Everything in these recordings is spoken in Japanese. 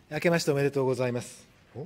明けましておめでとうございます。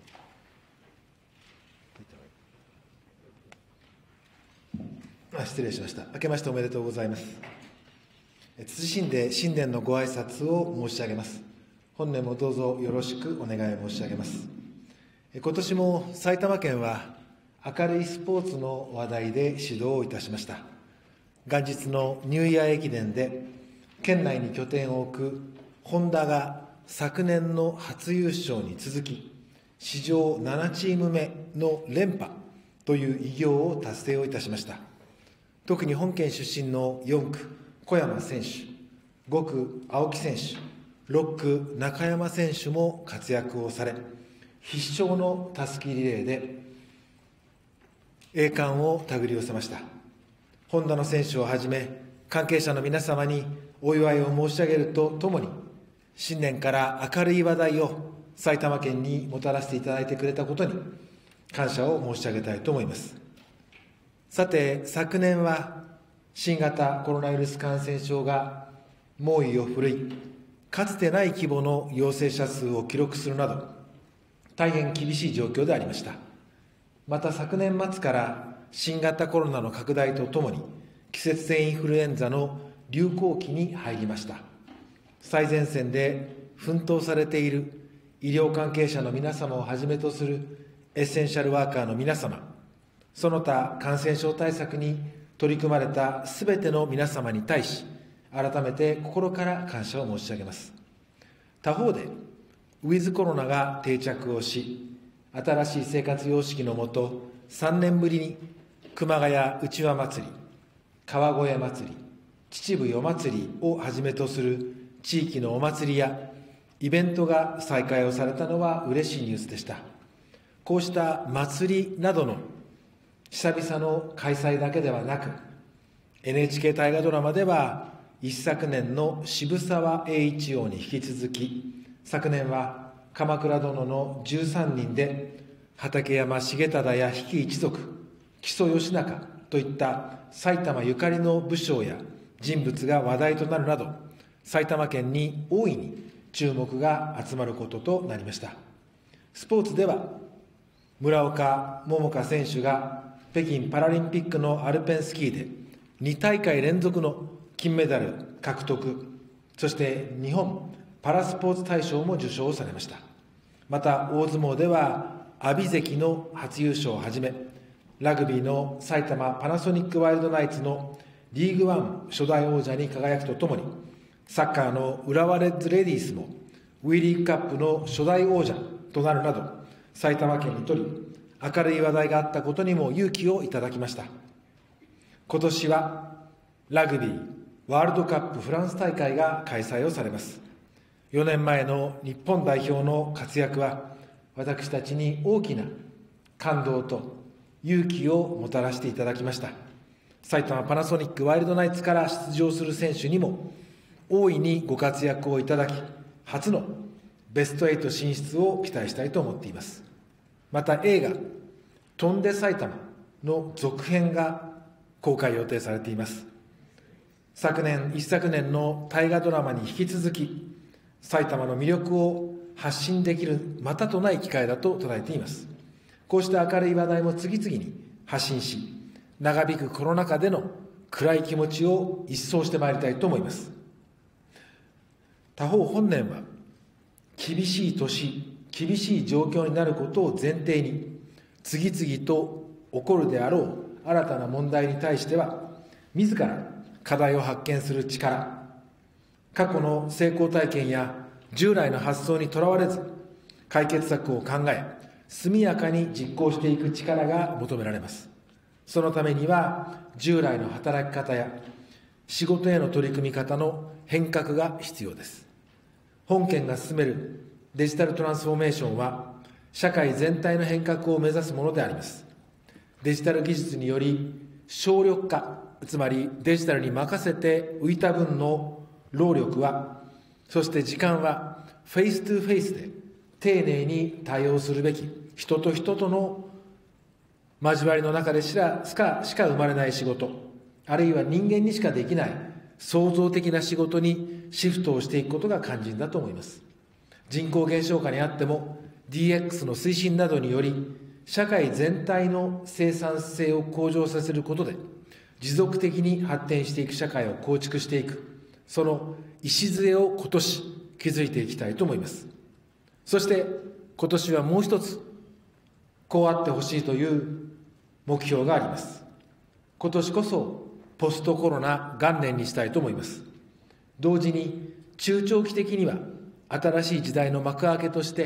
失礼しました。明けましておめでとうございます。謹んで新年のご挨拶を申し上げます。本年もどうぞよろしくお願い申し上げます。今年も埼玉県は明るいスポーツの話題で指導をいたしました。元日のニューイヤー駅伝で県内に拠点を置くホンダが昨年の初優勝に続き、史上7チーム目の連覇という偉業を達成をいたしました。特に本県出身の4区、小山選手、5区、青木選手、6区、中山選手も活躍をされ、必勝のたすきリレーで栄冠を手繰り寄せました。ホンダの選手をはじめ、関係者の皆様にお祝いを申し上げるとともに、新年から明るい話題を埼玉県にもたらしていただいてくれたことに感謝を申し上げたいと思います。さて、昨年は新型コロナウイルス感染症が猛威を振るい、かつてない規模の陽性者数を記録するなど、大変厳しい状況でありました。また昨年末から新型コロナの拡大とともに、季節性インフルエンザの流行期に入りました。最前線で奮闘されている医療関係者の皆様をはじめとするエッセンシャルワーカーの皆様、その他感染症対策に取り組まれたすべての皆様に対し、改めて心から感謝を申し上げます。他方で、ウィズコロナが定着をし、新しい生活様式のもと、3年ぶりに熊谷うちわ祭り、川越祭り、秩父夜祭りをはじめとする地域のお祭りやイベントが再開をされたのは嬉しいニュースでした。こうした祭りなどの久々の開催だけではなく、NHK 大河ドラマでは一昨年の渋沢栄一王に引き続き、昨年は鎌倉殿の13人で畠山重忠や比企一族、木曽義仲といった埼玉ゆかりの武将や人物が話題となるなど、埼玉県に大いに注目が集まることとなりました。スポーツでは、村岡桃佳選手が北京パラリンピックのアルペンスキーで2大会連続の金メダル獲得、そして日本パラスポーツ大賞も受賞されました。また大相撲では阿炎関の初優勝をはじめ、ラグビーの埼玉パナソニックワイルドナイツのリーグワン初代王者に輝くとともに、サッカーの浦和レッズレディースもWEリーグカップの初代王者となるなど、埼玉県にとり明るい話題があったことにも勇気をいただきました。今年はラグビーワールドカップフランス大会が開催をされます。4年前の日本代表の活躍は、私たちに大きな感動と勇気をもたらしていただきました。埼玉パナソニックワイルドナイツから出場する選手にも大いにご活躍をいただき、初のベスト8進出を期待したいと思っています。また映画「翔んで埼玉」の続編が公開予定されています。一昨年の大河ドラマに引き続き、埼玉の魅力を発信できるまたとない機会だと捉えています。こうした明るい話題も次々に発信し、長引くコロナ禍での暗い気持ちを一掃してまいりたいと思います。他方、本年は厳しい年、厳しい状況になることを前提に、次々と起こるであろう新たな問題に対しては、自ら課題を発見する力、過去の成功体験や従来の発想にとらわれず、解決策を考え、速やかに実行していく力が求められます。そのためには、従来の働き方や仕事への取り組み方の変革が必要です。本県が進めるデジタルトランスフォーメーションは、社会全体の変革を目指すものであります。デジタル技術により、省力化、つまりデジタルに任せて浮いた分の労力は、そして時間は、フェイストゥフェイスで丁寧に対応するべき、人と人との交わりの中でしか生まれない仕事、あるいは人間にしかできない創造的な仕事にシフトをしていくことが肝心だと思います。 人口減少下にあっても DX の推進などにより、社会全体の生産性を向上させることで、持続的に発展していく社会を構築していく、その礎を今年築いていきたいと思います。そして今年はもう一つ、こうあってほしいという目標があります。今年こそポストコロナ元年にしたいと思います。同時に中長期的には新しい時代の幕開けとして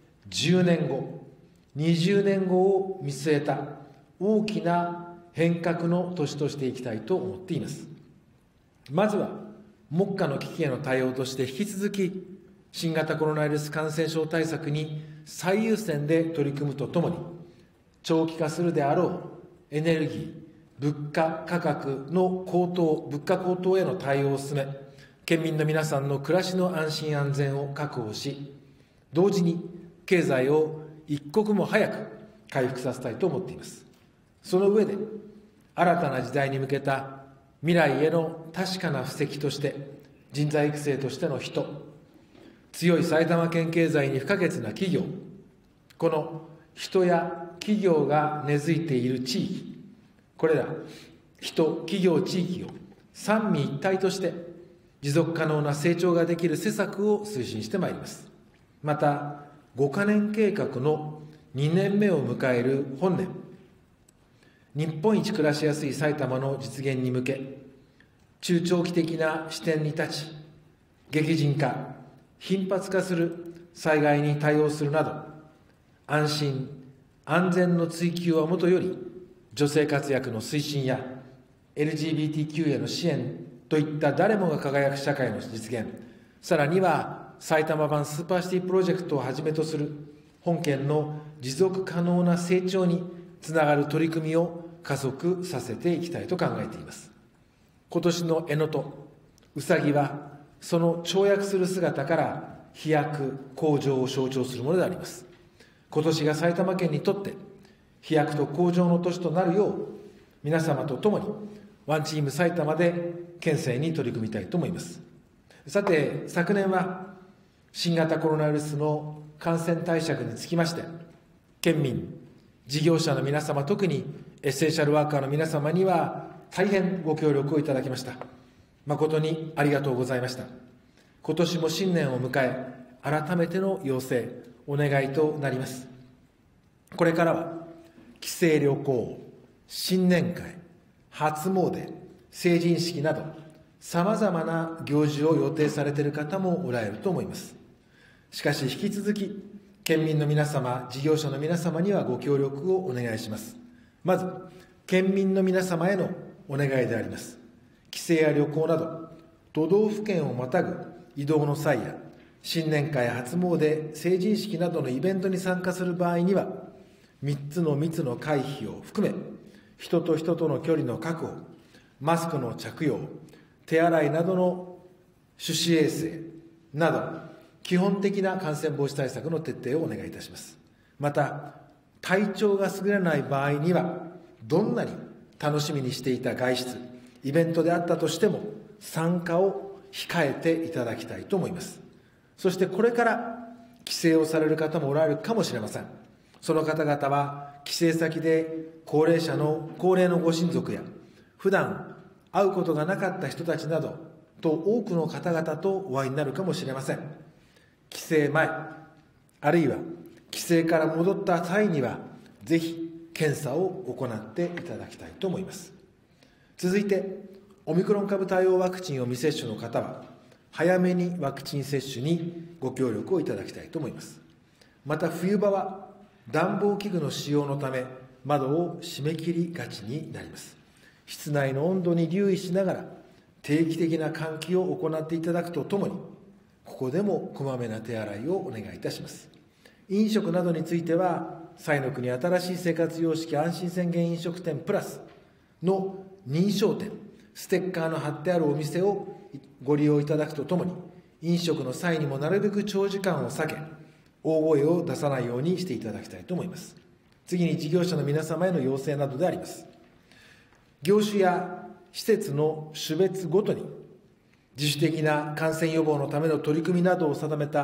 、10年後、20年後を見据えた大きな変革の年としていきたいと思っています。まずは目下の危機への対応として、引き続き新型コロナウイルス感染症対策に最優先で取り組むとともに、長期化するであろうエネルギー、物価価格の高騰、物価高騰への対応を進め、県民の皆さんの暮らしの安心安全を確保し、同時に経済を一刻も早く回復させたいと思っています。その上で、新たな時代に向けた未来への確かな布石として、人材育成としての人、強い埼玉県経済に不可欠な企業、この人や企業が根付いている地域、これら人、企業、地域を三位一体として持続可能な成長ができる施策を推進してまいります。また、5カ年計画の2年目を迎える本年、日本一暮らしやすい埼玉の実現に向け、中長期的な視点に立ち、激甚化、頻発化する災害に対応するなど、安心・安全の追求はもとより、女性活躍の推進や LGBTQ への支援といった誰もが輝く社会の実現、さらには埼玉版スーパーシティプロジェクトをはじめとする本県の持続可能な成長につながる取り組みを加速させていきたいと考えています。今年の干支、うさぎは、その跳躍する姿から飛躍、向上を象徴するものであります。今年が埼玉県にとって飛躍と向上の年となるよう、皆様と共にワンチーム埼玉で県政に取り組みたいと思います。さて、昨年は新型コロナウイルスの感染対策につきまして、県民、事業者の皆様、特にエッセンシャルワーカーの皆様には大変ご協力をいただきました。誠にありがとうございました。今年も新年を迎え、改めての要請、お願いとなります。これからは帰省旅行、新年会、初詣、成人式など、さまざまな行事を予定されている方もおられると思います。しかし引き続き、県民の皆様、事業者の皆様にはご協力をお願いします。まず、県民の皆様へのお願いであります。帰省や旅行など、都道府県をまたぐ移動の際や、新年会、初詣、成人式などのイベントに参加する場合には、3つの密の回避を含め、人と人との距離の確保、マスクの着用、手洗いなどの手指衛生など、基本的な感染防止対策の徹底をお願いいたします。また、体調が優れない場合には、どんなに楽しみにしていた外出、イベントであったとしても、参加を控えていただきたいと思います。そしてこれから帰省をされる方もおられるかもしれません。その方々は、帰省先で高齢のご親族や、普段会うことがなかった人たちなどと多くの方々とお会いになるかもしれません。帰省前、あるいは帰省から戻った際には、ぜひ検査を行っていただきたいと思います。続いて、オミクロン株対応ワクチンを未接種の方は、早めにワクチン接種にご協力をいただきたいと思います。また、冬場は暖房器具の使用のため、窓を閉め切りがちになります。室内の温度に留意しながら、定期的な換気を行っていただくとともに、ここでもこまめな手洗いをお願いいたします。飲食などについては、彩の国新しい生活様式安心宣言飲食店プラスの認証店、ステッカーの貼ってあるお店をご利用いただくとともに、飲食の際にもなるべく長時間を避け、大声を出さないようにしていただきたいと思います。次に事業者の皆様への要請などであります。業種や施設の種別ごとに、自主的な感染予防のための取り組みなどを定めた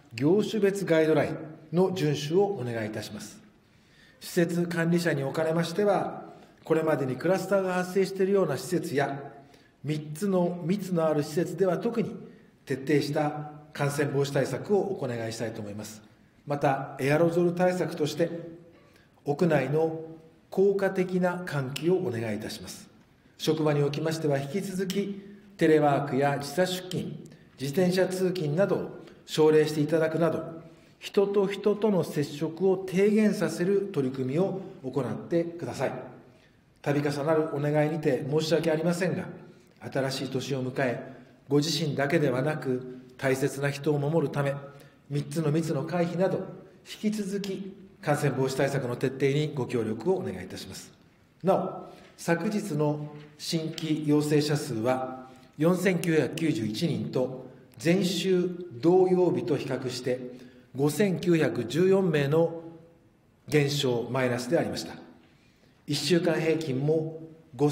業種別ガイドラインの遵守をお願いいたします。施設管理者におかれましては、これまでにクラスターが発生しているような施設や、3つの密のある施設では特に徹底した感染防止対策をお願いしたいと思います。また、エアロゾル対策として、屋内の効果的な換気をお願いいたします。職場におきましては、引き続き、テレワークや時差出勤、自転車通勤などを奨励していただくなど、人と人との接触を低減させる取り組みを行ってください。度重なるお願いにて申し訳ありませんが、新しい年を迎え、ご自身だけではなく、大切な人を守るため、3つの密の回避など、引き続き感染防止対策の徹底にご協力をお願いいたします。なお、昨日の新規陽性者数は4991人と、前週同曜日と比較して5914名の減少マイナスでありました。1週間平均も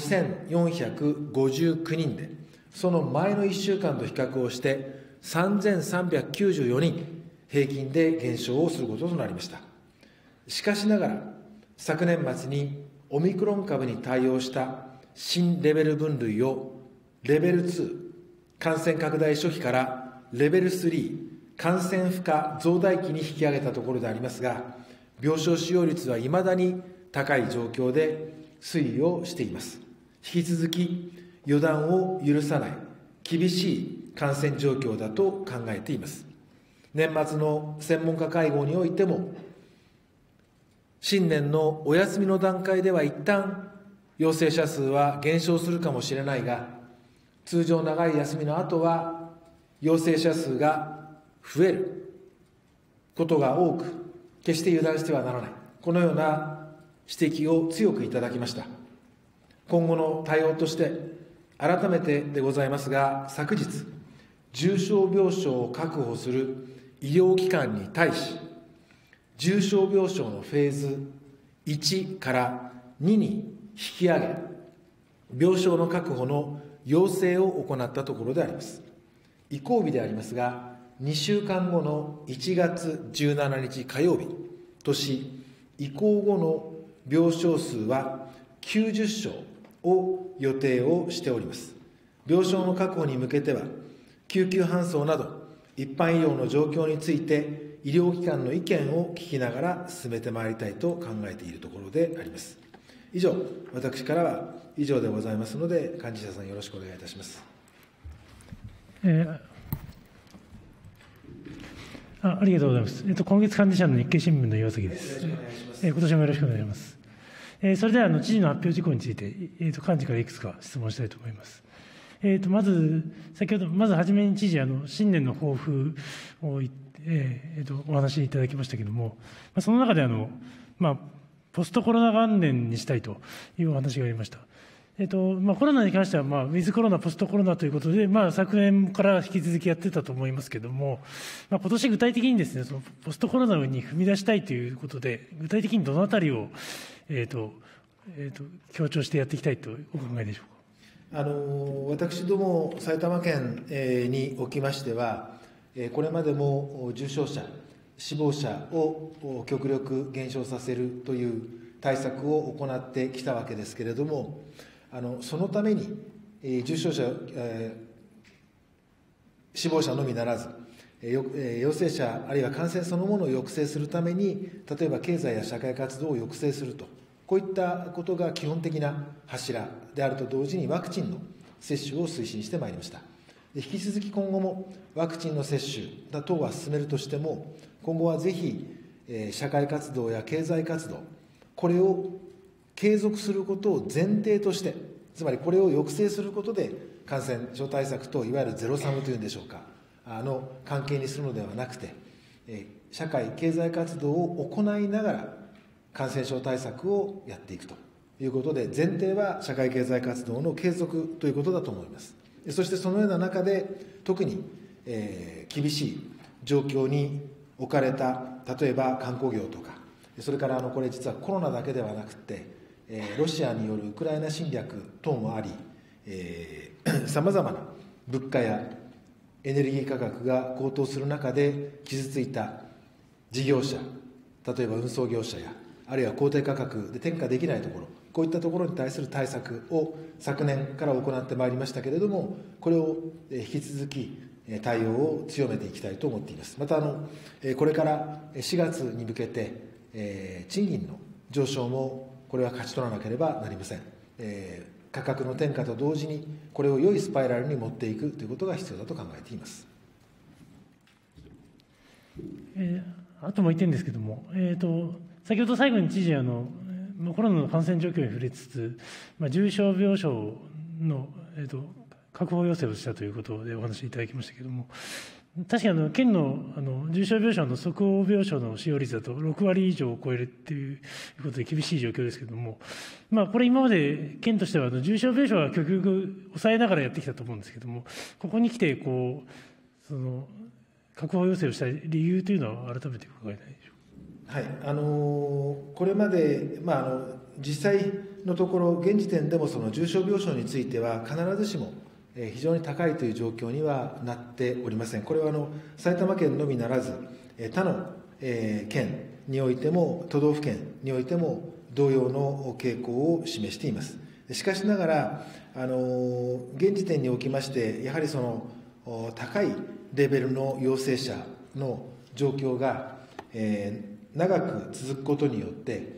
5459人で、その前の1週間と比較をして3394人平均で減少をすることとなりました。しかしながら、昨年末にオミクロン株に対応した新レベル分類をレベル2、感染拡大初期からレベル3、感染負荷増大期に引き上げたところでありますが、病床使用率はいまだに高い状況で推移をしています。引き続き予断を許さない厳しい感染状況だと考えています。年末の専門家会合においても、新年のお休みの段階では一旦陽性者数は減少するかもしれないが、通常長い休みの後は陽性者数が増えることが多く、決して油断してはならない、このような指摘を強くいただきました。今後の対応として、改めてでございますが、昨日、重症病床を確保する医療機関に対し、重症病床のフェーズ1から2に引き上げ、病床の確保の要請を行ったところであります。移行日でありますが、2週間後の1月17日火曜日とし、移行後の病床数は90床を予定をしております。病床の確保に向けては、救急搬送など一般医療の状況について、医療機関の意見を聞きながら進めてまいりたいと考えているところであります。以上、私からは以上でございますので、幹事社さんよろしくお願いいたします。 ありがとうございます。今月幹事社の日経新聞の岩崎です。今年もよろしくお願いします。それでは知事の発表事項について、幹事からいくつか質問したいと思います。まず、はじめに知事、新年の抱負をお話しいただきましたけれども、その中でポストコロナ元年にしたいというお話がありました。コロナに関しては、ウィズコロナ、ポストコロナということで、昨年から引き続きやってたと思いますけれども、今年具体的にですね、そのポストコロナに踏み出したいということで、具体的にどのあたりを、強調してやっていきたいとお考えでしょうか。 私ども埼玉県におきましては、これまでも重症者、死亡者を極力減少させるという対策を行ってきたわけですけれども、そのために重症者、死亡者のみならず、陽性者あるいは感染そのものを抑制するために、例えば経済や社会活動を抑制すると、こういったことが基本的な柱であると同時に、ワクチンの接種を推進してまいりました。引き続き今後もワクチンの接種等は進めるとしても、今後はぜひ社会活動や経済活動、これを継続することを前提として、つまりこれを抑制することで感染症対策といわゆるゼロサムというんでしょうか、関係にするのではなくて、社会経済活動を行いながら感染症対策をやっていくということで、前提は社会経済活動の継続ということだと思います。そしてそのような中で、特に厳しい状況に置かれた、例えば観光業とか、それからこれ実はコロナだけではなくて、ロシアによるウクライナ侵略等もあり、さまざまな物価やエネルギー価格が高騰する中で傷ついた事業者、例えば運送業者や、あるいは公定価格で転嫁できないところ、こういったところに対する対策を昨年から行ってまいりましたけれども、これを引き続き対応を強めていきたいと思っています。またこれから4月に向けて、賃金の上昇もこれは勝ち取らなければなりません。価格の転嫁と同時に、これを良いスパイラルに持っていくということが必要だと考えています。 あともう1点ですけれども、先ほど最後に知事、コロナの感染状況に触れつつ、重症病床の、確保要請をしたということでお話しいただきましたけれども、確かに県の重症病床の即応病床の使用率だと6割以上を超えるということで厳しい状況ですけれども、これ、今まで県としては重症病床は極力抑えながらやってきたと思うんですけれども、ここに来て確保要請をした理由というのは、改めて伺えないでしょうか。 はい、これまで、実際のところ、現時点でもその重症病床については、必ずしも非常に高いという状況にはなっておりません。これは埼玉県のみならず、他の県においても、都道府県においても同様の傾向を示しています。しかしながら、現時点におきまして、やはりその高いレベルの陽性者の状況が、長く続くことによって、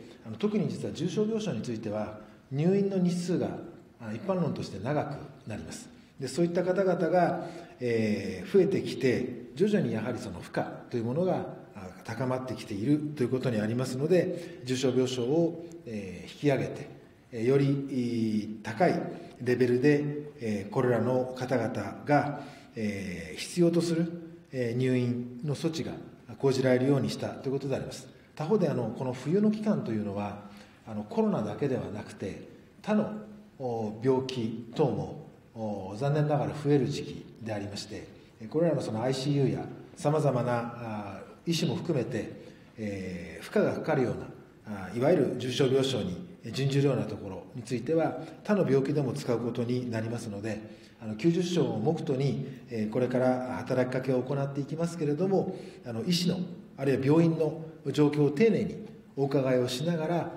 特に実は重症病床については、入院の日数が一般論として長くなります。でそういった方々が、増えてきて、徐々にやはりその負荷というものが高まってきているということにありますので、重症病床を引き上げて、より高いレベルでこれらの方々が必要とする入院の措置が講じられるようにしたということであります。他方でこの冬の期間というのは、コロナだけではなくて、他の病気等も残念ながら増える時期でありまして、これらのその ICU やさまざまな医師も含めて、負荷がかかるような、いわゆる重症病床に準じるようなところについては、他の病気でも使うことになりますので、90床を目途に、これから働きかけを行っていきますけれども、医師の、あるいは病院の状況を丁寧にお伺いをしながら、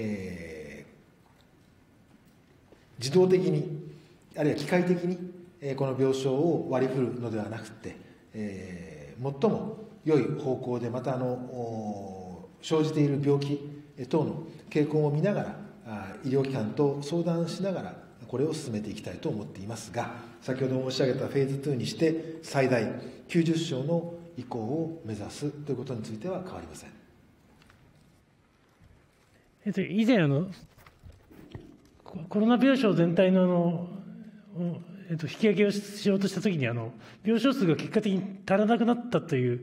自動的に、あるいは機械的に、この病床を割り振るのではなくて、最も良い方向で、また生じている病気等の傾向を見ながら、医療機関と相談しながら、これを進めていきたいと思っていますが、先ほど申し上げたフェーズ2にして、最大90床の移行を目指すということについては変わりません。 以前コロナ病床全体の引き上げをしようとしたときに、病床数が結果的に足らなくなったという、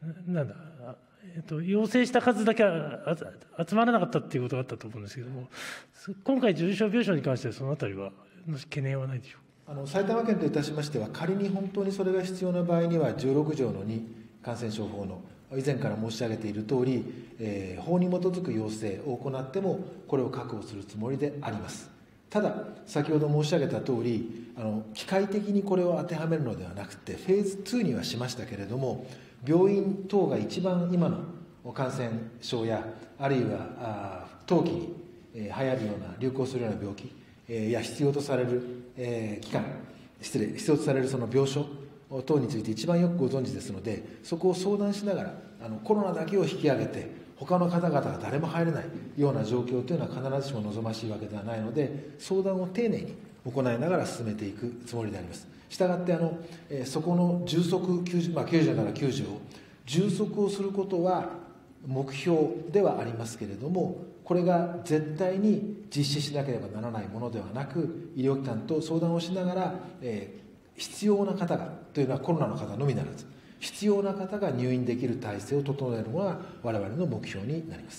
要請した数だけ集まらなかったということがあったと思うんですけれども、今回、重症病床に関しては、そのあたりは、懸念はないでしょうか。 埼玉県といたしましては、仮に本当にそれが必要な場合には、16条の2、感染症法の以前から申し上げているとおり、法に基づく要請を行っても、これを確保するつもりであります。ただ、先ほど申し上げたとおり、機械的にこれを当てはめるのではなくて、フェーズ2にはしましたけれども、病院等が一番今の感染症や、あるいは冬季に流行るような、流行するような病気や必要とされる必要とされるその病床等について一番よくご存知ですので、そこを相談しながら、コロナだけを引き上げて、他の方々が誰も入れないような状況というのは必ずしも望ましいわけではないので、相談を丁寧に行いながら進めていくつもりであります。したがってそこの充足90、90から90を充足をすることは目標ではありますけれども、これが絶対に実施しなければならないものではなく、医療機関と相談をしながら、必要な方がというのはコロナの方のみならず、必要な方が入院できる体制を整えるのが我々の目標になります。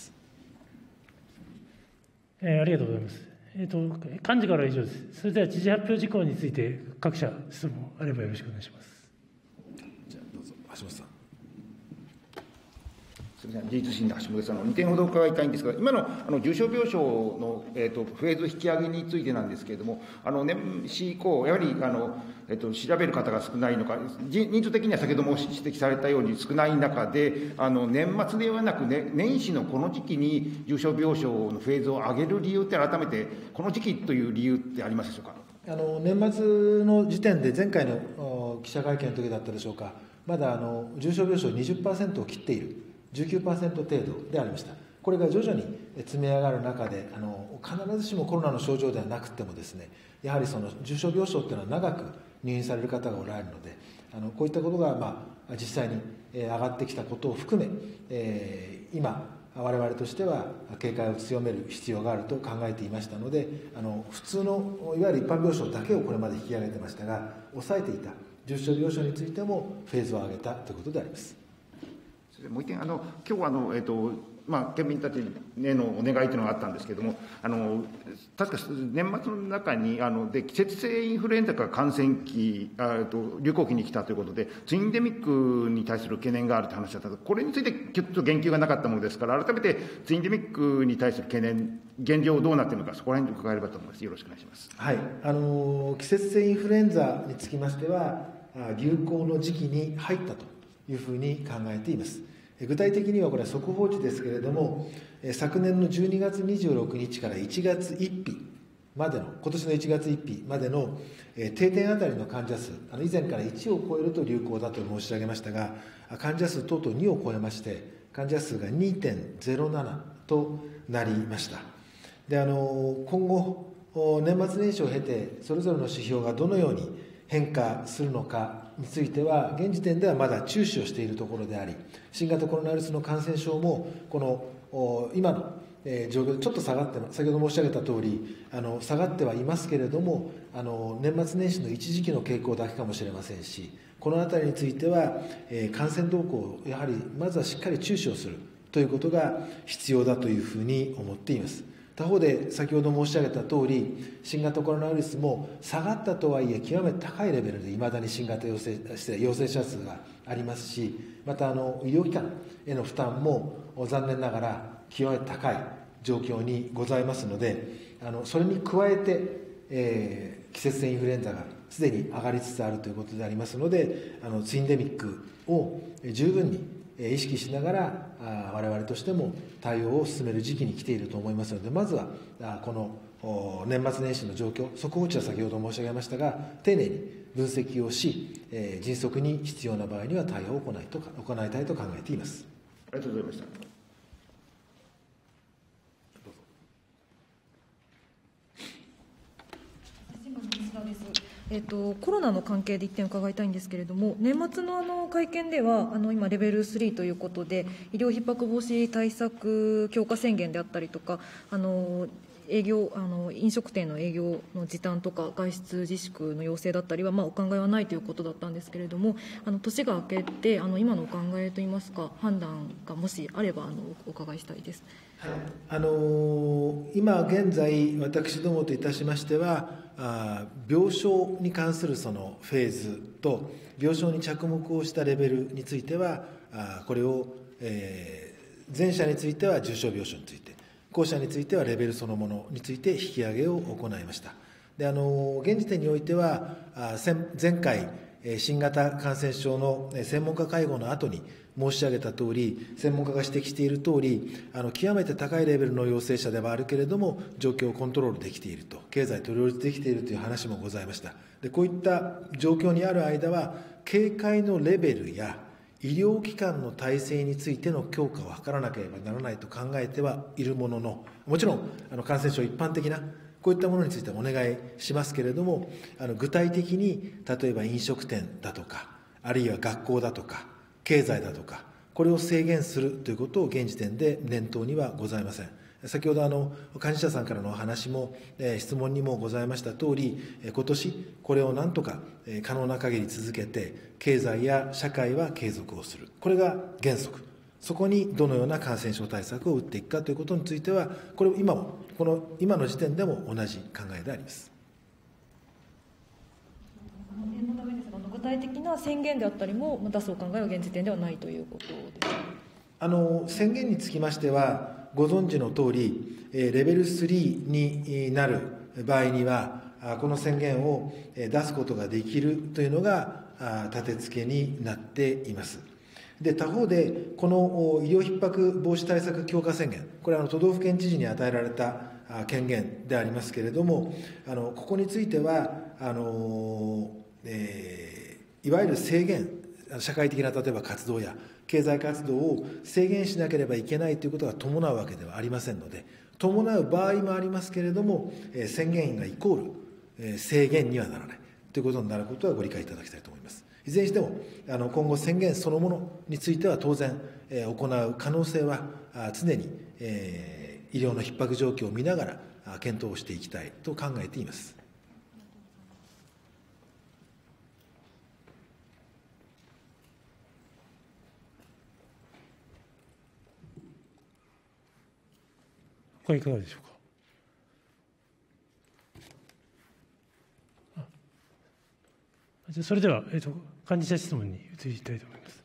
ありがとうございます。幹事からは以上です。それでは知事発表事項について各社質問あればよろしくお願いします。 じゃあどうぞ橋本さん。 すみません、自立心の橋本です。2点ほど伺いたいんですが、今の重症病床の、フェーズ引き上げについてなんですけれども、年始以降、やはり調べる方が少ないのか、人数的には先ほども指摘されたように少ない中で、年末ではなく、年始のこの時期に重症病床のフェーズを上げる理由って、改めて、この時期という理由ってありますでしょうか。 年末の時点で、前回の記者会見の時だったでしょうか、まだ重症病床 20% を切っている。19% 程度でありました。これが徐々に積み上がる中で、必ずしもコロナの症状ではなくてもですね、やはりその重症病床というのは長く入院される方がおられるので、こういったことが、実際に上がってきたことを含め、今、我々としては警戒を強める必要があると考えていましたので、普通のいわゆる一般病床だけをこれまで引き上げてましたが、抑えていた重症病床についてもフェーズを上げたということであります。 もう一点、今日は県民たちへのお願いというのがあったんですけれども、確か年末の中に季節性インフルエンザが感染期、流行期に来たということで、ツインデミックに対する懸念があるという話だった。これについてちょっと言及がなかったものですから、改めてツインデミックに対する懸念、現状どうなっているのか、そこら辺で伺えればと思います。よろしくお願いします。 はい、季節性インフルエンザにつきましては、流行の時期に入ったというふうに考えています。具体的にはこれは速報値ですけれども、昨年の12月26日から1月1日までの、今年の1月1日までの定点あたりの患者数、以前から1を超えると流行だと申し上げましたが、患者数等々2を超えまして、患者数が 2.07 となりました。で、今後、年末年始を経て、それぞれの指標がどのように変化するのかについては、現時点ではまだ注視をしているところであり、新型コロナウイルスの感染症も、この今の状況でちょっと下がって、先ほど申し上げたとおり、下がってはいますけれども、年末年始の一時期の傾向だけかもしれませんし、このあたりについては、感染動向をやはりまずはしっかり注視をするということが必要だというふうに思っています。他方で先ほど申し上げた通り、新型コロナウイルスも下がったとはいえ極めて高いレベルでいまだに新型陽性者数がありますし、また医療機関への負担も残念ながら極めて高い状況にございますので、それに加えて、季節性インフルエンザがすでに上がりつつあるということでありますので、ツインデミックを十分に意識しながら我々としても対応を進める時期に来ていると思いますので、まずはこの年末年始の状況、速報値は先ほど申し上げましたが、丁寧に分析をし、迅速に必要な場合には対応を行いたいと考えています。 ありがとうございました。 コロナの関係で1点伺いたいんですけれども、年末の会見では今、レベル3ということで、医療逼迫防止対策強化宣言であったりとか、飲食店の営業の時短とか外出自粛の要請だったりは、お考えはないということだったんですけれども、年が明けて今のお考えといいますか、判断がもしあればお伺いしたいです。 はい、今現在、私どもといたしましては、病床に関するそのフェーズと、病床に着目をしたレベルについては、これを、前者については重症病床について、後者についてはレベルそのものについて引き上げを行いました。で、現時点においては、前回、新型感染症の専門家会合の後に申し上げたとおり、専門家が指摘しているとおり、極めて高いレベルの陽性者ではあるけれども、状況をコントロールできていると、経済と両立できているという話もございました。で、こういった状況にある間は、警戒のレベルや医療機関の体制についての強化を図らなければならないと考えてはいるものの、もちろん感染症一般的なこういったものについてはお願いしますけれども、具体的に例えば飲食店だとか、あるいは学校だとか経済だとか、これを制限するということを現時点で念頭にはございません。先ほど幹事社さんからのお話も、質問にもございましたとおり、今年これをなんとか可能な限り続けて、経済や社会は継続をする、これが原則。そこにどのような感染症対策を打っていくかということについては、これ今の時点でも同じ考えであります。 念のためですが、具体的な宣言であったりも出すお考えは現時点ではないということですか。 宣言につきましては、ご存知のとおり、レベル3になる場合には、この宣言を出すことができるというのが立て付けになっています。で、他方で、この医療逼迫防止対策強化宣言、これは都道府県知事に与えられた権限でありますけれども、ここについては、いわゆる制限、社会的な例えば活動や経済活動を制限しなければいけないということが伴うわけではありませんので、伴う場合もありますけれども、宣言がイコール制限にはならないということになることはご理解いただきたいと思います。いずれにしても、今後宣言そのものについては当然、行う可能性は常に医療の逼迫状況を見ながら検討をしていきたいと考えています。 これいかがでしょうか。それでは、幹事社質問に移りたいと思います。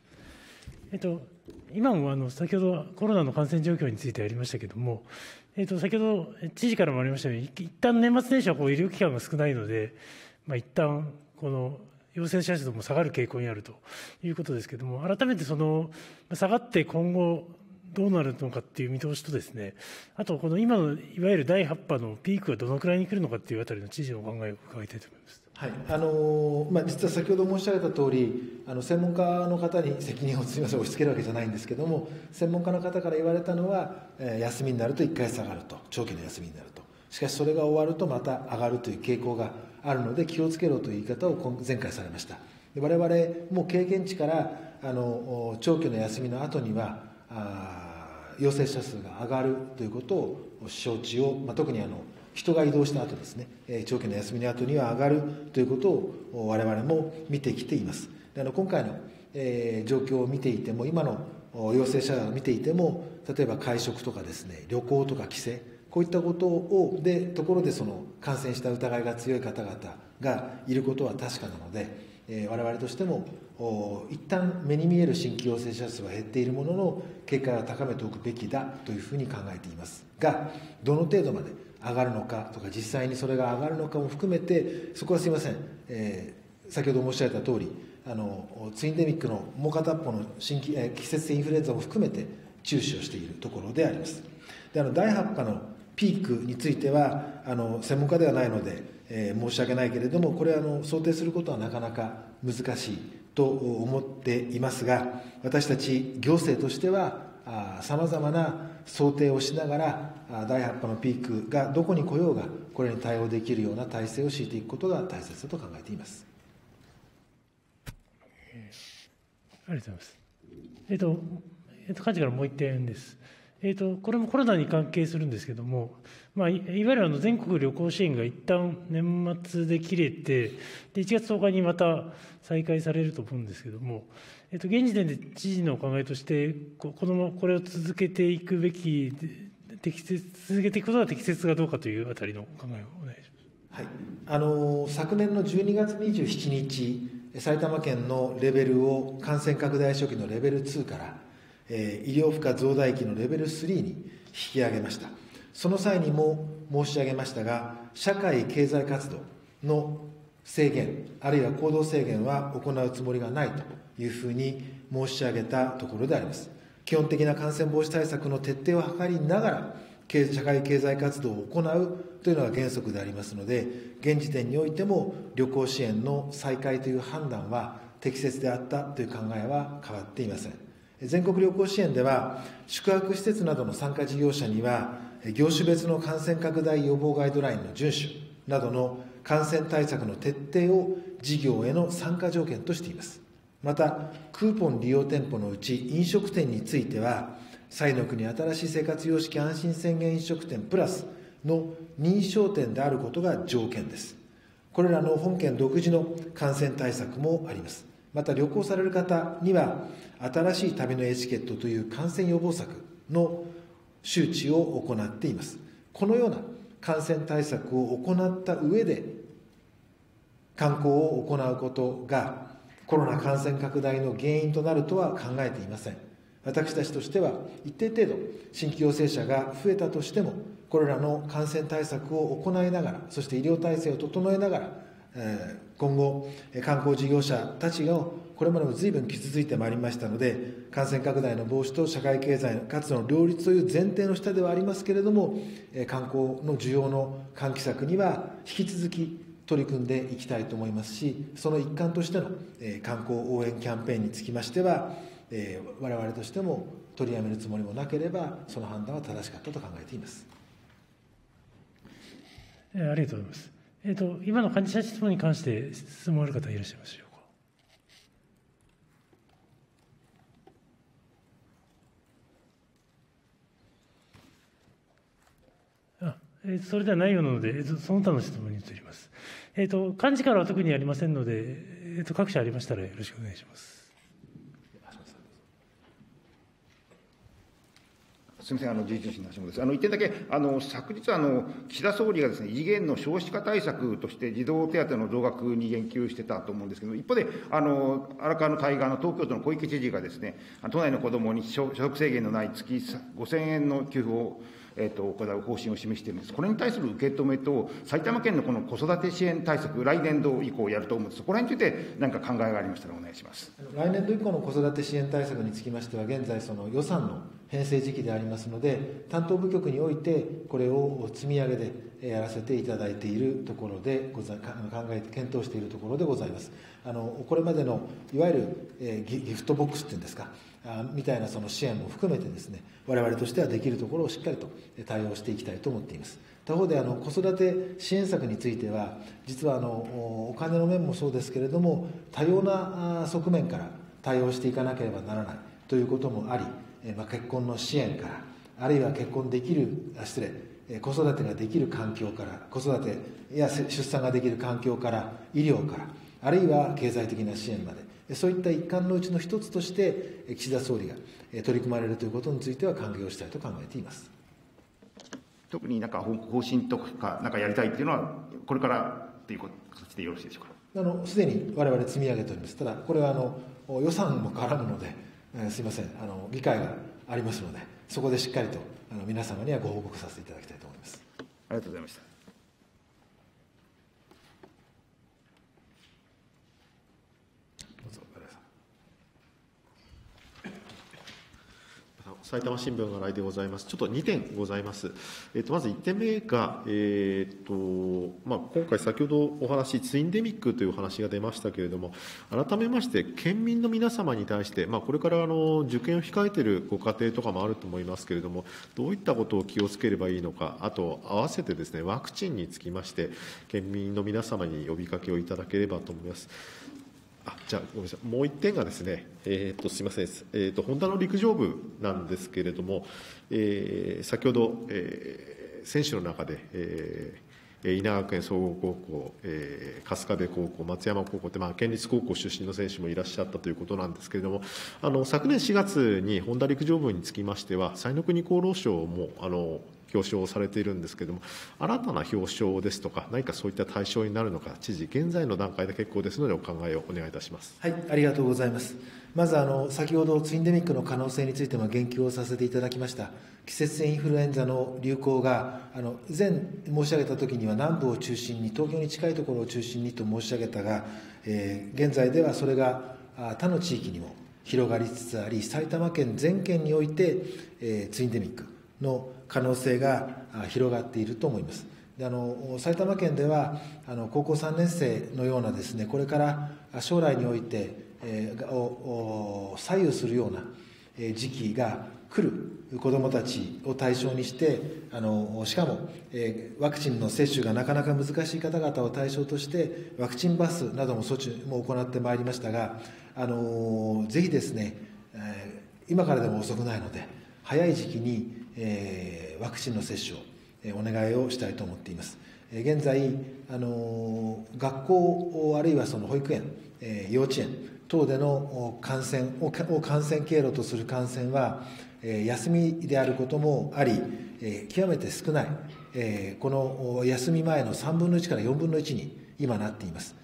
今も先ほどコロナの感染状況についてありましたけれども、先ほど知事からもありましたように、一旦年末年始は医療機関が少ないので、一旦この陽性者数も下がる傾向にあるということですけれども、改めて下がって今後、どうなるのかっていう見通しとですね、あとこの今のいわゆる第8波のピークがどのくらいに来るのかっていうあたりの知事のお考えを伺いたいと思います。 はい、実は先ほど申し上げたとおり、専門家の方に責任をすみません、押し付けるわけじゃないんですけれども、専門家の方から言われたのは、休みになると1回下がると、長期の休みになると、しかしそれが終わるとまた上がるという傾向があるので、気をつけろという言い方を前回されました。我々も経験値から長期の休みの後には陽性者数が上がるということを承知を、特に人が移動した後ですね、長期の休みの後には上がるということを我々も見てきています。で今回の、状況を見ていても、今の陽性者を見ていても、例えば会食とかですね、旅行とか帰省、こういったことをところで感染した疑いが強い方々がいることは確かなので、我々としても一旦目に見える新規陽性者数は減っているものの、警戒は高めておくべきだというふうに考えていますが、どの程度まで上がるのかとか、実際にそれが上がるのかも含めて、そこはすみません、先ほど申し上げた通り、ツインデミックのもう片っぽの季節性インフルエンザも含めて注視をしているところであります。で第8波のピークについては専門家ではないので、申し訳ないけれども、これは想定することはなかなか難しいと思っていますが、私たち行政としてはさまざまな想定をしながら、第8波のピークがどこに来ようが、これに対応できるような体制を敷いていくことが大切だと考えています。 ありがとうございます。幹事からもう1点です。これもコロナに関係するんですけれども、いわゆる全国旅行支援が一旦年末で切れて、1月10日にまた再開されると思うんですけれども、現時点で知事のお考えとして、これを続けていくべき、続けていくことが適切かどうかというあたりのお考えをお願いします。はい、昨年の12月27日、埼玉県のレベルを感染拡大初期のレベル2から、医療負荷増大期のレベル3に引き上げました。その際にも申し上げましたが、社会経済活動の制限、あるいは行動制限は行うつもりがないというふうに申し上げたところであります。基本的な感染防止対策の徹底を図りながら、社会経済活動を行うというのが原則でありますので、現時点においても旅行支援の再開という判断は適切であったという考えは変わっていません。全国旅行支援では、宿泊施設などの参加事業者には、業種別の感染拡大予防ガイドラインの遵守などの感染対策の徹底を事業への参加条件としています。また、クーポン利用店舗のうち飲食店については、彩の国新しい生活様式安心宣言飲食店プラスの認証店であることが条件です。これらの本県独自の感染対策もあります。また旅行される方には、新しい旅のエチケットという感染予防策の周知を行っています。このような感染対策を行った上で、観光を行うことがコロナ感染拡大の原因となるとは考えていません。 私たちとしては一定程度新規陽性者が増えたとしても、これらの感染対策を行いながら、そして医療体制を整えながら、今後観光事業者たちがこれまでも随分傷ついてまいりましたので、感染拡大の防止と社会経済活動の両立という前提の下ではありますけれども、観光の需要の喚起策には引き続き取り組んでいきたいと思いますし、その一環としての観光応援キャンペーンにつきましては、我々としても取りやめるつもりもなければ、その判断は正しかったと考えています。 ありがとうございます。今の幹事社質問に関して質問ある方いらっしゃいますでしょうか。それではないようなので、その他の質問に移ります。幹事からは特にありませんので、各社ありましたらよろしくお願いします。 すみません、自由通信の橋本です。一点だけ、昨日、岸田総理がですね、異次元の少子化対策として、児童手当の増額に言及してたと思うんですけど、一方で、荒川の対岸の東京都の小池知事がですね、都内の子どもに所得制限のない月5000円の給付を行う方針を示しているんです。これに対する受け止めと、埼玉県のこの子育て支援対策、来年度以降やると思うんです。そこら辺について何か考えがありましたらお願いします。 来年度以降の子育て支援対策につきましては、現在その予算の編成時期でありますので、担当部局においてこれを積み上げでやらせていただいているところで検討しているところでございます。これまでのいわゆるギフトボックスっていうんですか、みたいなその支援も含めてですね、我々としてはできるところをしっかりと対応していきたいと思っています。他方で子育て支援策については、実はお金の面もそうですけれども、多様な側面から対応していかなければならないということもあり、結婚の支援から、あるいは子育てができる環境から、子育てや出産ができる環境から、医療から、あるいは経済的な支援まで、そういった一環のうちの一つとして岸田総理が取り組まれるということについては歓迎をしたいと考えています。 特になんか方針とかなんかやりたいっていうのはこれからという形でよろしいでしょうか。 すでに我々積み上げております。ただこれは予算も絡むので、すいません、議会がありますので、そこでしっかりと皆様にはご報告させていただきたいと思います。 ありがとうございました。 埼玉新聞が来でございます。ちょっと2点ございます。まず1点目が、今回先ほどお話、ツインデミックというお話が出ましたけれども、改めまして県民の皆様に対して、これから受験を控えているご家庭とかもあると思いますけれども、どういったことを気をつければいいのか、あと合わせてですね、ワクチンにつきまして、県民の皆様に呼びかけをいただければと思います。じゃあごめんなさい、もう1点がですね、すみません、ホンダの陸上部なんですけれども、先ほど、選手の中で、稲川県総合高校、春日部高校、松山高校って、県立高校出身の選手もいらっしゃったということなんですけれども、昨年4月にホンダ陸上部につきましては、彩の国厚労省も表彰されているんですけれども、新たな表彰ですとか、何かそういった対象になるのか、知事、現在の段階で結構ですので、お考えをお願いいたします。 はい、ありがとうございます。まず先ほどツインデミックの可能性についても言及をさせていただきました。季節性インフルエンザの流行が以前申し上げたときには南部を中心に、東京に近いところを中心にと申し上げたが、現在ではそれが他の地域にも広がりつつあり、埼玉県全県において、ツインデミックの可能性が広がっていると思います。で埼玉県では高校3年生のようなですね、これから将来において、左右するような時期が来る子どもたちを対象にして、しかもワクチンの接種がなかなか難しい方々を対象としてワクチンバスなども措置も行ってまいりましたが、ぜひですね、今からでも遅くないので早い時期にワクチンの接種をお願いをしたいと思っています。現在学校あるいはその保育園、幼稚園等での感染経路とする感染は休みであることもあり、極めて少ない、この休み前の3分の1から4分の1に今なっています。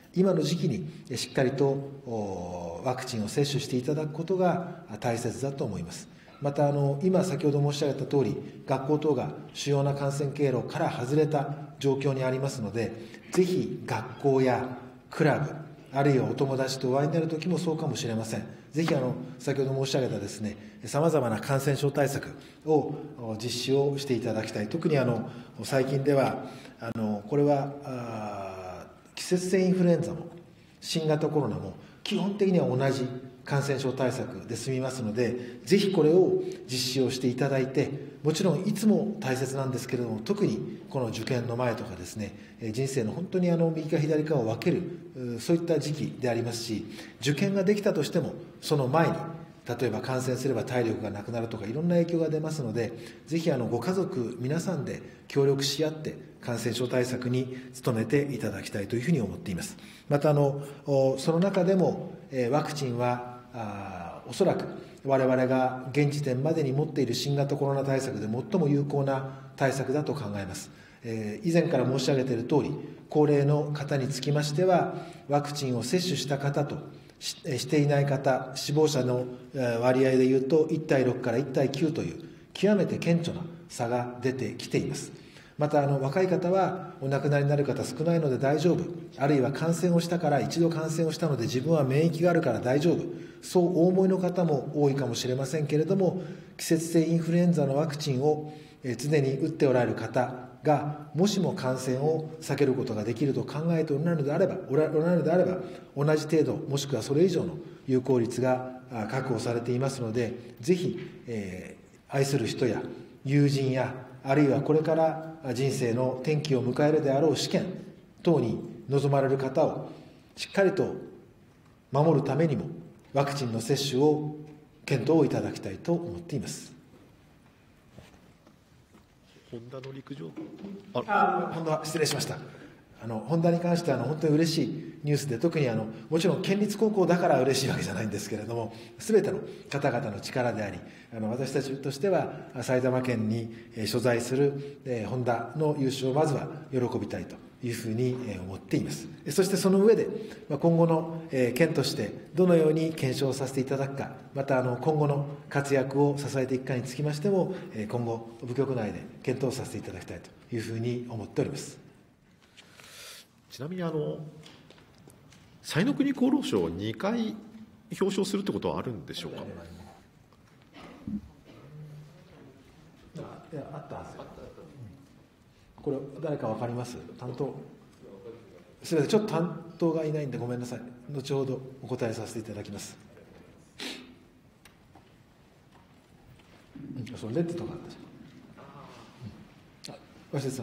今の時期にしっかりとワクチンを接種していただくことが大切だと思います。また今先ほど申し上げたとおり、学校等が主要な感染経路から外れた状況にありますので、ぜひ学校やクラブ、あるいはお友達とお会いになるときもそうかもしれません。ぜひ先ほど申し上げたですね、さまざまな感染症対策を実施をしていただきたい。特に最近ではこれは季節性インフルエンザも新型コロナも基本的には同じ感染症対策で済みますので、ぜひこれを実施をしていただいて、もちろんいつも大切なんですけれども、特にこの受験の前とかですね、人生の本当に右か左かを分ける、そういった時期でありますし、受験ができたとしてもその前に例えば感染すれば体力がなくなるとかいろんな影響が出ますので、ぜひご家族皆さんで協力し合って感染症対策に努めていただきたいというふうに思っています。またその中でもワクチンはおそらく我々が現時点までに持っている新型コロナ対策で最も有効な対策だと考えます。以前から申し上げている通り、高齢の方につきましてはワクチンを接種した方としていない方、死亡者の割合でいうと1対6から1対9という極めて顕著な差が出てきています。また若い方はお亡くなりになる方少ないので大丈夫、あるいは感染をしたから一度感染をしたので自分は免疫があるから大丈夫、そうお思いの方も多いかもしれませんけれども、季節性インフルエンザのワクチンを常に打っておられる方がもしも感染を避けることができると考えておられるのであれば同じ程度もしくはそれ以上の有効率が確保されていますので、ぜひ、愛する人や友人やあるいはこれから人生の転機を迎えるであろう試験等に臨まれる方をしっかりと守るためにもワクチンの接種を検討をいただきたいと思っています。 ホンダの陸上ホンダ、失礼しました。ホンダに関しては本当に嬉しいニュースで、特にもちろん県立高校だから嬉しいわけじゃないんですけれども、全ての方々の力であり、私たちとしては埼玉県に所在するホンダの優勝をまずは喜びたいというふうに思っています。そしてその上で今後の県としてどのように検証させていただくか、また今後の活躍を支えていくかにつきましても今後部局内で検討させていただきたいというふうに思っております。 ちなみに彩の国厚労省を2回表彰するってことはあるんでしょうか。 いや、あったはず。これ誰か分かります？担当。すみません、ちょっと担当がいないんでごめんなさい。後ほどお答えさせていただきます。そのレッドとかあったじゃん。鷲津さん。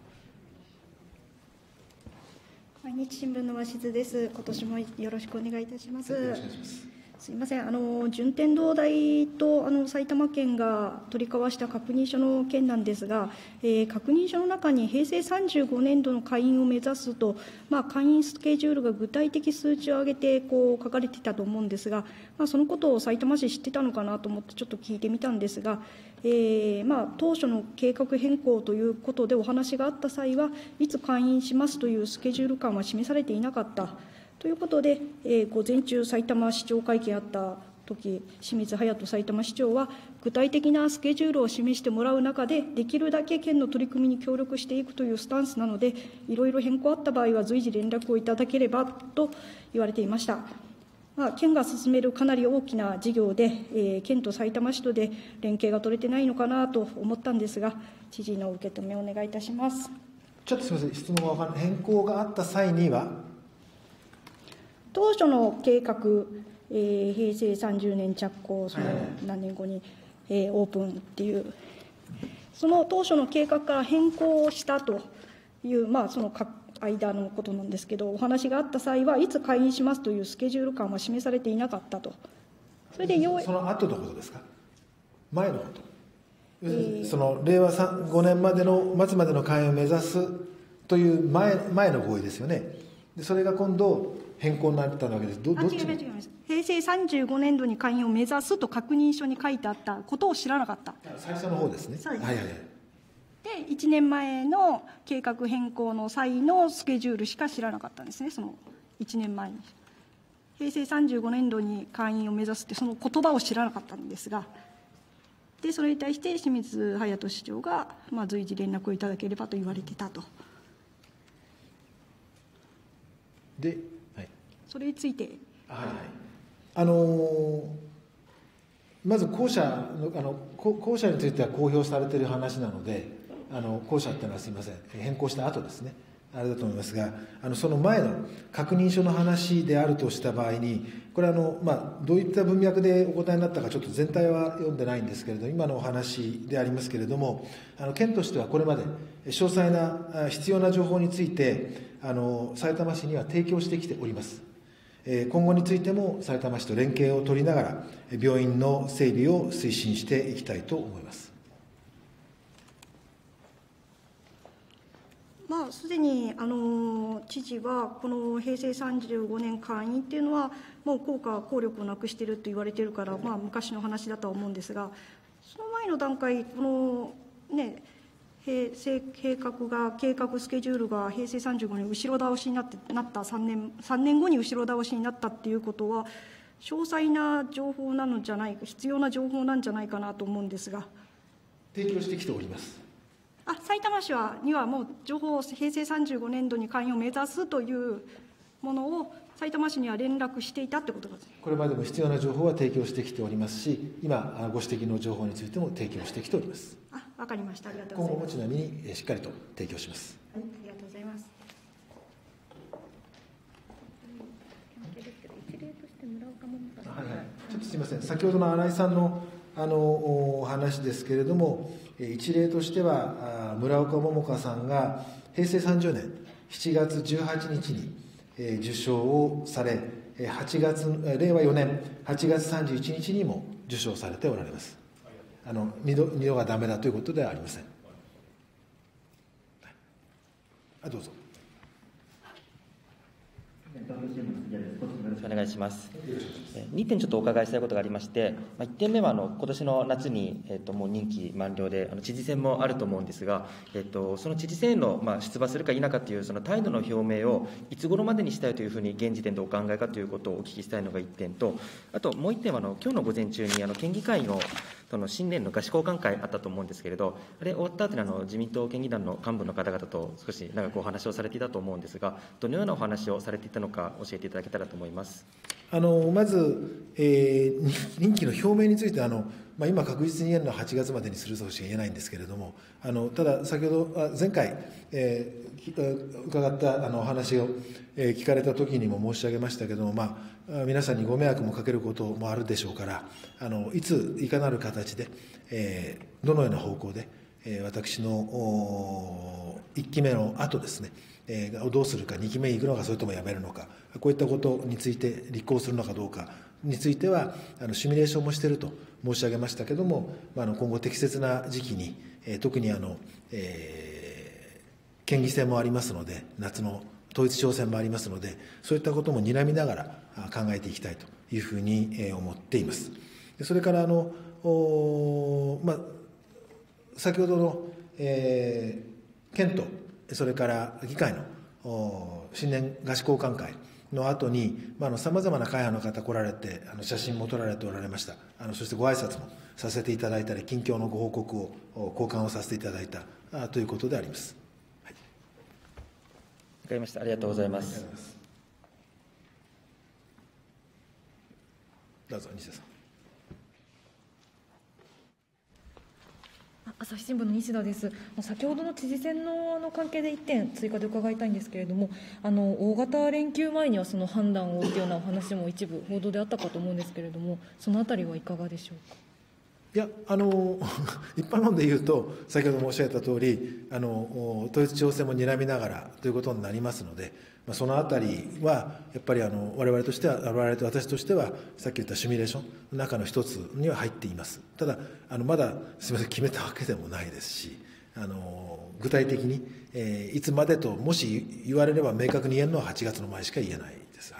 毎日新聞の鷲津です。今年もよろしくお願いいたします。 よろしくお願いします。 すみません、順天堂大と埼玉県が取り交わした確認書の件なんですが、確認書の中に平成35年度の開院を目指すと、開院スケジュールが具体的数値を挙げて書かれていたと思うんですが、そのことをさいたま市知ってたのかなと思ってちょっと聞いてみたんですが、当初の計画変更ということでお話があった際はいつ開院しますというスケジュール感は示されていなかったということで、午前中埼玉市長会見あった時、清水隼人埼玉市長は具体的なスケジュールを示してもらう中でできるだけ県の取り組みに協力していくというスタンスなので、いろいろ変更あった場合は随時連絡をいただければと言われていました。県が進めるかなり大きな事業で、県と埼玉市とで連携が取れてないのかなと思ったんですが、知事の受け止めをお願いいたします。 ちょっとすみません、質問が分からない。変更があった際には当初の計画、平成30年着工、その何年後に、オープンっていう、その当初の計画から変更したという、その間のことなんですけど、お話があった際はいつ開院しますというスケジュール感は示されていなかったと。それでその後のことですか、前のこと、その令和5年までの末までの開院を目指すという前の合意ですよね。でそれが今度変更になったわけです。どっち？違います。 平成35年度に開院を目指すと確認書に書いてあったことを知らなかった。 最初の方ですね。 そうです。 はいはいはい。 で1年前の計画変更の際のスケジュールしか知らなかったんですね。その 1年前に。平成35年度に会員を目指すって、その言葉を知らなかったんですが、でそれに対して清水隼人市長が、随時連絡をいただければと言われていたと。 で、はい、 それについて、 まず後者については公表されている話なので、後者っていうのはすみません、変更した後ですね、あれだと思いますが、その前の確認書の話であるとした場合に、これどういった文脈でお答えになったか、ちょっと全体は読んでないんですけれど、今のお話でありますけれども、県としてはこれまで詳細な必要な情報について、さいたま市には提供してきております。今後についてもさいたま市と連携を取りながら、病院の整備を推進していきたいと思います。 すでに知事は、この平成35年会員っていうのは、もう効力をなくしていると言われているから、昔の話だとは思うんですが、その前の段階、この計画スケジュールが平成35年後ろ倒しになった3年後に後ろ倒しになったっていうことは、詳細な情報なのじゃないか、必要な情報なんじゃないかなと思うんですが。 提供してきております。 さいたま市にはもう情報を平成35年度に会員を目指すというものをさいたま市には連絡していたってことです。 これまでも必要な情報は提供してきておりますし、今ご指摘の情報についても提供してきております。 わかりました。ありがとうございます。 今後もちなみにしっかりと提供します。 ありがとうございます。 ちょっとすみません、先ほどの新井さんのお話ですけれども、一例としては、村岡桃佳さんが平成30年7月18日に受賞をされ、令和4年8月31日にも受賞されておられます。2度がダメだということではありません。どうぞ。 よろしくお願いします。2点ちょっとお伺いしたいことがありまして、1点目は今年の夏に、もう任期満了で知事選もあると思うんですが、その知事選への、出馬するか否かというその態度の表明をいつ頃までにしたいというふうに現時点でお考えかということをお聞きしたいのが1点と、あともう1点は今日の午前中に県議会の新年の賀詞交換会あったと思うんですけれど、あれ終わった後に自民党県議団の幹部の方々と少し長くお話をされていたと思うんですが、どのようなお話をされていたのか教えていただけたらと思います。 まず、任期の表明について今確実に言えるのは8月までにするとしか言えないんですけれども、ただ先ほど前回、伺ったお話を、聞かれた時にも申し上げましたけれども、皆さんにご迷惑もかけることもあるでしょうから、いついかなる形で、どのような方向で、私の1期目の後ですね、どうするか、2期目に行くのか、それともやめるのか、こういったことについて立候補するのかどうかについては、シミュレーションもしていると申し上げましたけれども、今後適切な時期に、特に県議選もありますので、夏の統一地方選もありますので、そういったことも睨みながら考えていきたいというふうに思っています。それから先ほどの、県とそれから議会の新年賀詞交換会の後にさまざまな会派の方来られて写真も撮られておられました。そしてご挨拶もさせていただいたり、近況のご報告を交換をさせていただいたということであります。 わかりました。ありがとうございます。 どうぞ、西田さん。 朝日新聞の西田です。先ほどの知事選の関係で1点追加で伺いたいんですけれども、大型連休前にはその判断をというようなお話も一部報道であったかと思うんですけれども、そのあたりはいかがでしょうか。 いや一般論で言うと、先ほど申し上げたとおり、統一地方選も睨みながらということになりますので、そのあたりはやっぱり我々としては、私としては、さっき言ったシミュレーションの中の一つには入っています。ただ、まだすみません、決めたわけでもないですし、具体的に、いつまでと、もし言われれば明確に言えるのは8月の前しか言えないです。はい。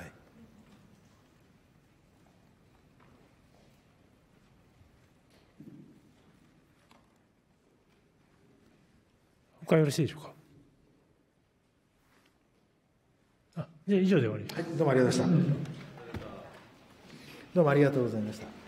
他よろしいでしょうか。 じゃあ以上で終わりです。 はい、どうもありがとうございました。どうもありがとうございました。